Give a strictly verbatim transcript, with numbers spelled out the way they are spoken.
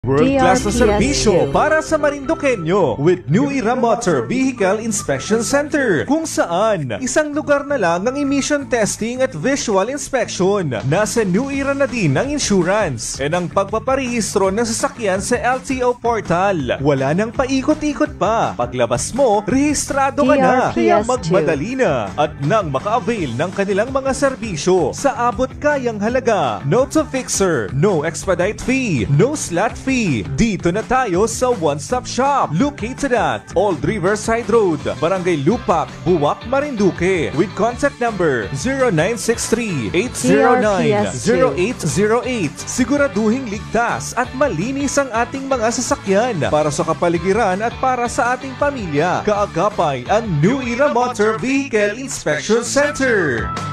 World-class na serbisyo para sa Marinduqueño with New Era Motor Vehicle Inspection Center, kung saan isang lugar na lang ng emission testing at visual inspection. Nasa New Era na din ang insurance and ang pagpaparehistro ng sasakyan sa L T O portal. Wala nang paikot-ikot pa. Paglabas mo, rehistrado ka na. Kaya magmadali na. At nang maka-avail ng kanilang mga serbisyo sa abot kayang halaga. No to fixer, no expedite fee, no slot fee. Dito na tayo sa one-stop shop located at Old Riverside Road, Barangay Lupac, Buwak, Marinduque, with contact number zero nine six three, eight zero nine, zero eight zero eight. Siguraduhing ligtas at malinis ang ating mga sasakyan para sa kapaligiran at para sa ating pamilya. Kaagapay ang New Era Motor Vehicle Inspection Center.